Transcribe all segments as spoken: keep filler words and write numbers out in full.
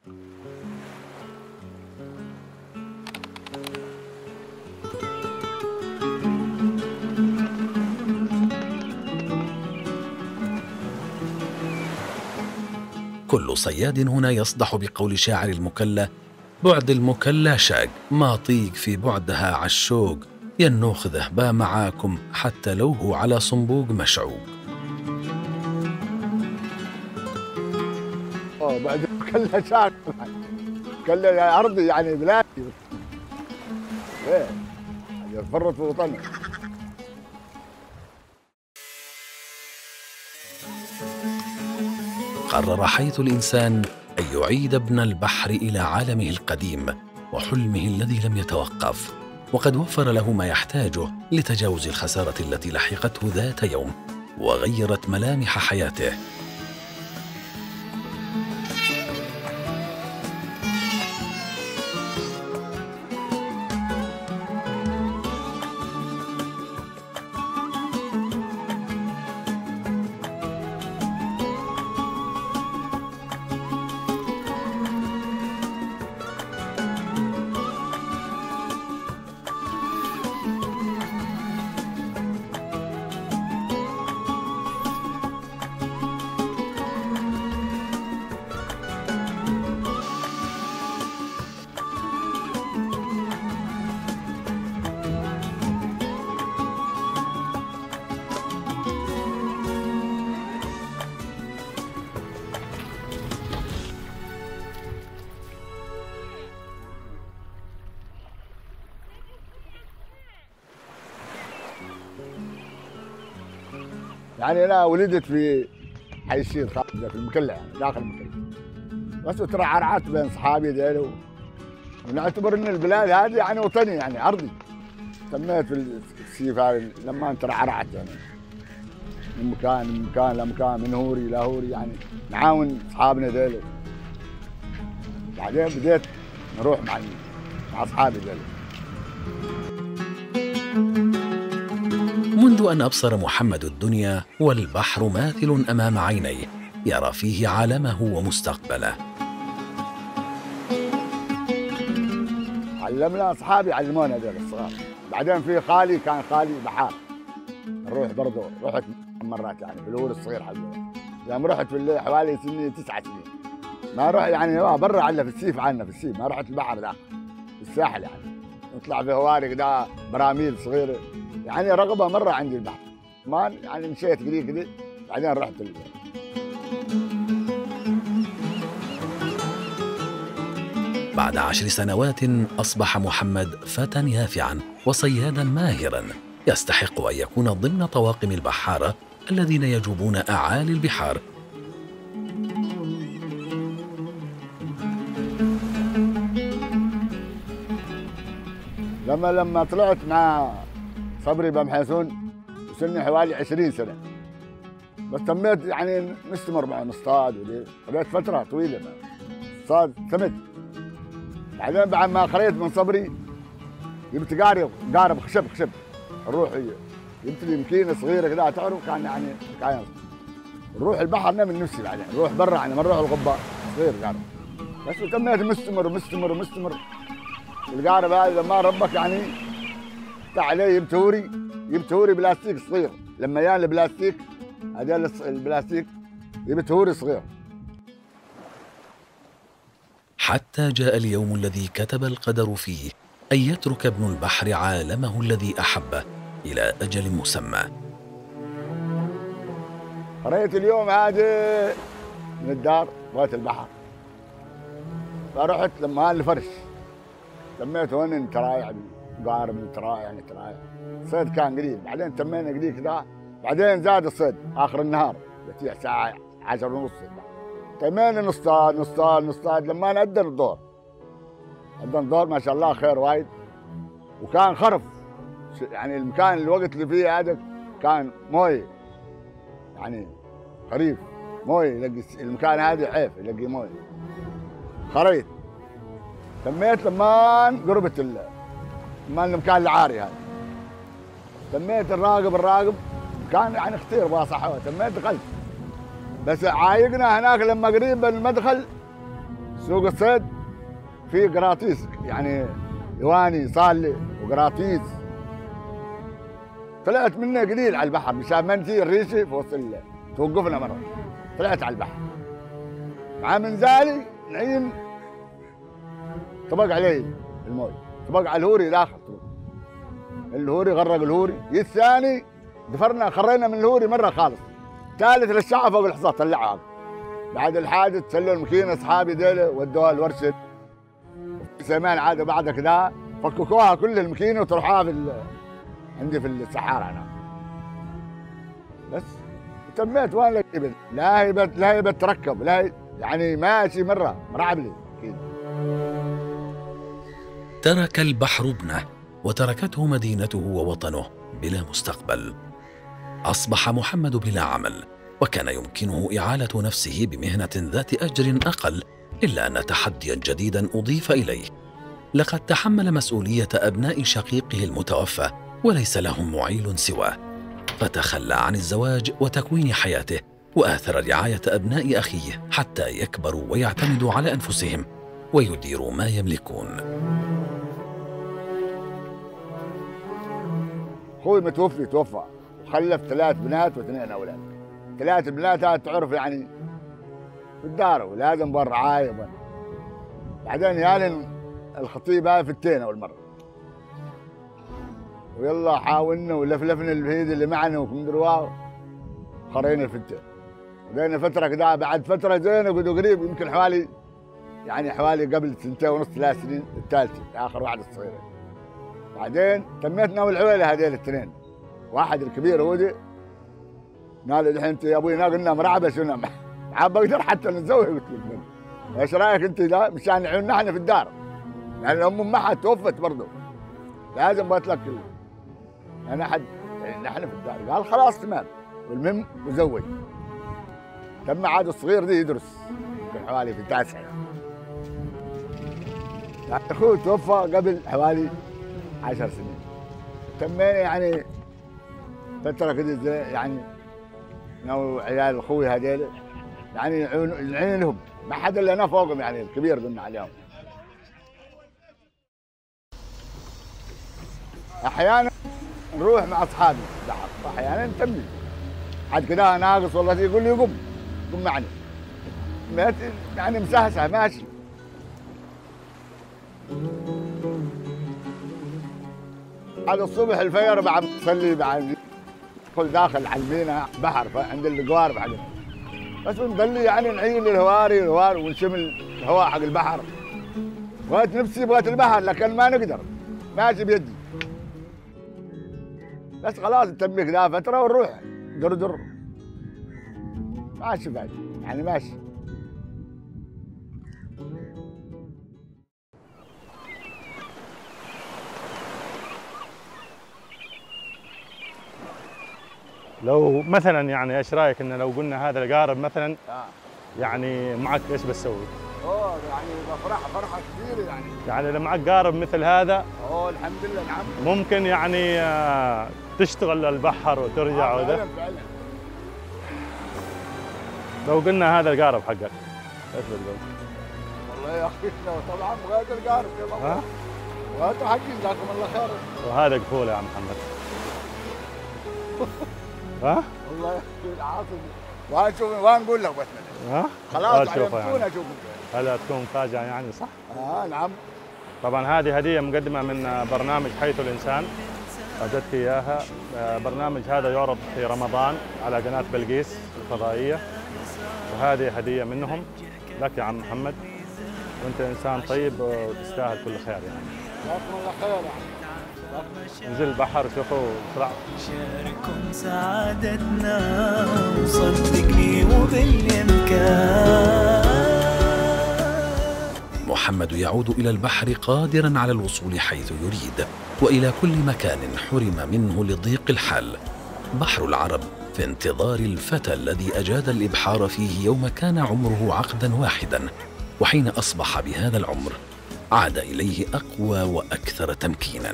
كل صياد هنا يصدح بقول شاعر المكلا: بعد المكلا شاق، ما طيق في بعدها عالشوق، يا ناخذه با معاكم حتى لو هو على صنبوق مشعوق. اوه بعد المكلا شاق، مكلا ارضي يعني بلادي. ايه فرط في وطني. قرر حيث الإنسان أن يعيد ابن البحر إلى عالمه القديم وحلمه الذي لم يتوقف، وقد وفر له ما يحتاجه لتجاوز الخسارة التي لحقته ذات يوم وغيرت ملامح حياته. يعني انا ولدت في حي الشيخ خالد في المكلا، يعني داخل المكلا، بس ترعرعت بين اصحابي ذيل، ونعتبر ان البلاد هذه يعني وطني يعني ارضي. سميت في السيف هذا لما ترعرعت يعني من مكان من مكان لمكان، من هوري لهوري، يعني نعاون اصحابنا ذيل. بعدين بديت نروح مع مع اصحابي ذيل. منذ أن أبصر محمد الدنيا والبحر ماثل أمام عينيه يرى فيه عالمه ومستقبله. علمنا أصحابي علمونا هذول الصغار. بعدين في خالي كان خالي بحار، نروح برضه، رحت مرات يعني في الأول الصغير حقه. لما رحت في الليل حوالي سنين تسعة سنين ما رحت يعني برا عنا في السيف، عنا في السيف ما رحت البحر داخل الساحل، يعني نطلع في هوارق ده براميل صغيره، يعني رغبه مره عندي البحر. ما يعني مشيت كذي كذي بعدين رحت ال... بعد عشر سنوات أصبح محمد فتى يافعا وصيادا ماهرا يستحق أن يكون ضمن طواقم البحارة الذين يجوبون أعالي البحار. لما لما طلعت مع صبري بمحيسون وسني حوالي عشرين سنة، بس تميت يعني نستمر معه نصطاد ودي، قضيت فترة طويلة صاد سمك. بعدين بعد ما خريت من صبري جبت قارب قارب خشب خشب نروح، جبت لي مكينة صغيرة كذا تعرف، كان يعني كان نروح البحر من نفسي، بعدين نروح برا يعني ما نروح الغبار صغير قارب، بس تميت مستمر ومستمر ومستمر. القارب هذا لما ربك يعني فتح عليه يبتوري يبتوري بلاستيك صغير، لما يان البلاستيك هذول البلاستيك يبتوري صغير. حتى جاء اليوم الذي كتب القدر فيه أن يترك ابن البحر عالمه الذي أحبه إلى أجل مسمى. قريت اليوم هذا من الدار بغيت البحر، فرحت لما الفرش سميته هون ترايع قارب من ترايع، يعني ترايع الصيد كان قليل. بعدين تمينا قليل كذا، بعدين زاد الصيد اخر النهار بتيع الساعه عشرة ونص، تمينا نصطاد نصطاد نصطاد لما نأذن الظهر. أذن الظهر ما شاء الله خير وايد، وكان خرف يعني المكان الوقت اللي فيه هذا كان مويه، يعني خريف مويه، يلاقي المكان هذا حيف يلاقي مويه. خريت تميت لما قربت لما المكان العاري هذا، تميت الراقب الراقب كان يعني اختير باصحوه، تميت دخلت، بس عايقنا هناك لما قريب من المدخل سوق الصيد في قراطيس، يعني يواني صالة وقراطيس. طلعت منه قليل على البحر مشان ما نجي الريشه في وسط ال- توقفنا مره. طلعت على البحر مع منزالي نعين، طبق علي الموي، طبق على الهوري داخل طبق. الهوري غرق الهوري، يجي الثاني دفرنا خرينا من الهوري مره خالص. ثالث للشعب فوق الحصان طلعها. بعد الحادث سلوا الماكينه اصحابي ديله ودوها الورشه. سيمان عاد بعد كذا فككوها كل الماكينه وطرحوها في ال- عندي في السحاره هنا. بس تميت وين الابل، لا هي بت لا هي بتركب، لا هي يعني ماشي مره رعب لي اكيد. ترك البحر ابنه وتركته مدينته ووطنه بلا مستقبل. أصبح محمد بلا عمل، وكان يمكنه إعالة نفسه بمهنة ذات أجر أقل، إلا أن تحديا جديدا أضيف إليه. لقد تحمل مسؤولية أبناء شقيقه المتوفى وليس لهم معيل سواه، فتخلى عن الزواج وتكوين حياته، وآثر رعاية أبناء أخيه حتى يكبروا ويعتمدوا على أنفسهم ويديروا ما يملكون. اخوي متوفي توفى وخلف ثلاث بنات واثنين اولاد. ثلاث بنات هذا تعرف يعني في الدار ولازم بالرعايه بل. بعدين يالن الخطيب هاي في التين اول مره. ويلا حاولنا ولفلفنا الفهيد اللي معنا ومدري واو خرينا الفتين. وبين فتره كذا بعد فتره زينه قدوا قريب يمكن حوالي يعني حوالي قبل سنتين ونص ثلاث سنين الثالثه اخر واحد الصغيره. بعدين تميتنا والعويله هذيل الاثنين. واحد الكبير هودي قال الحين انت يا ابوي قلنا مرعبه شنو ما بقدر حتى نتزوج. قلت له ايش رايك انت لا مشان نعيننا احنا في الدار لان ام معها توفت برضه لازم بتلك انا حد نحن في الدار. قال خلاص تمام. والمهم وزوج. تم عاد الصغير دي يدرس يمكن حوالي في التاسعه. اخوي توفى قبل حوالي عشر سنين. تمينا يعني فتره كده يعني انا وعيال اخوي هذيل يعني نعين لهم ما حدا الا انا فوقهم يعني الكبير قلنا عليهم. احيانا نروح مع اصحابي البحر واحيانا نتمي حد كده ناقص والله يقول لي قم قم معنا يعني مسهسه ماشي. على الصبح الفجر بعد نصلي بعد ندخل داخل على المينا بحر عند القوارب حقنا بس بنضلي يعني نعين الهواري الهواري ونشم الهواء حق البحر. بغيت نفسي بغيت البحر لكن ما نقدر ماشي بيدي. بس خلاص نتمي كذا فتره ونروح دردر ماشي بعد يعني ماشي. لو مثلا يعني ايش رايك ان لو قلنا هذا القارب مثلا آه. يعني معك ايش بتسوي؟ اوه يعني فرحه فرحه كبيره يعني. يعني لو معك قارب مثل هذا اوه الحمد لله نعم. ممكن يعني آه، تشتغل البحر وترجع آه وذا. فعلا فعلا. لو قلنا هذا القارب حقك ايش بتقول؟ والله يا اخي طبعا بغيت القارب كيف ها؟ بغيت حقي جزاكم الله خير. وهذا قفول يا عم محمد. ها؟ والله يا اخي العاصم وين شوف وين نقول لك بس ها؟ خلاص اشوفه علمتونا يعني. اشوف. هلا تكون مفاجأة يعني صح؟ اه نعم. طبعا هذه هدية مقدمة من برنامج حيث الإنسان أهدتك إياها. برنامج هذا يعرض في رمضان على قناة بلقيس الفضائية، وهذه هدية منهم لك يا عم محمد، وأنت إنسان طيب وتستاهل كل خير يعني. جزاكم الله خير يعني. انزل البحر وشوفوا وطلع. شاركهم سعادتنا وصدقني وبالإمكان. محمد يعود إلى البحر قادراً على الوصول حيث يريد وإلى كل مكان حرم منه لضيق الحال. بحر العرب في انتظار الفتى الذي أجاد الإبحار فيه يوم كان عمره عقداً واحداً، وحين أصبح بهذا العمر عاد إليه أقوى وأكثر تمكيناً.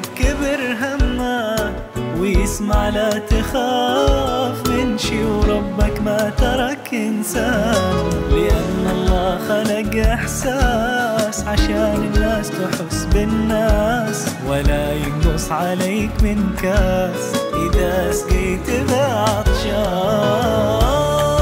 بكبر همه ويسمع لا تخاف من شي وربك ما ترك إنسان، لأن الله خلق إحساس عشان الناس تحس بالناس، ولا ينقص عليك من كاس إذا سقيت بعطشان.